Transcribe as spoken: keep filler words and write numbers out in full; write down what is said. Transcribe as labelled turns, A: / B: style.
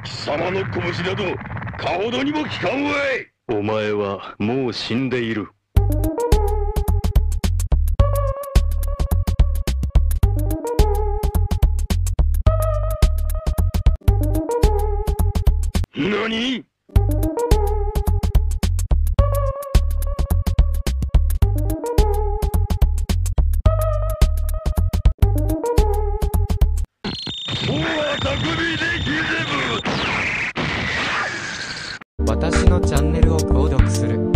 A: 貴様の拳などかほどにも効かんわい。
B: お前はもう死んでいる。
A: 何？もう匠できれば